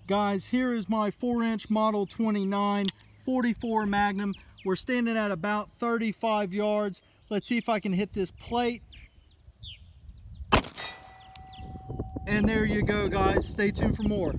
Guys, here is my 4-inch Model 29 44 Magnum. We're standing at about 35 yards. Let's see if I can hit this plate. And there you go, guys. Stay tuned for more.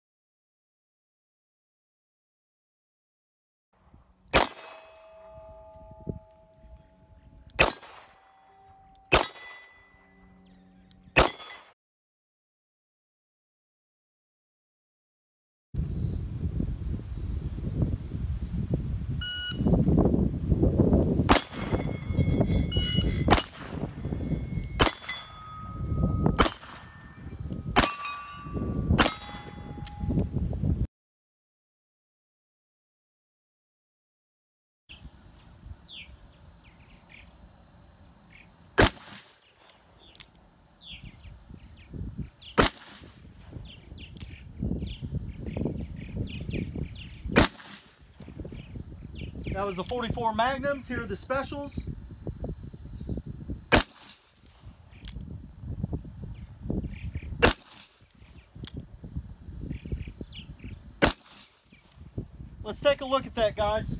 That was the 44 Magnums. Here are the specials. Let's take a look at that, guys.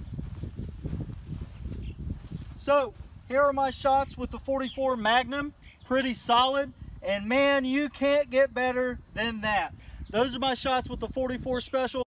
So here are my shots with the 44 Magnum. Pretty solid, and man, you can't get better than that. Those are my shots with the 44 Special.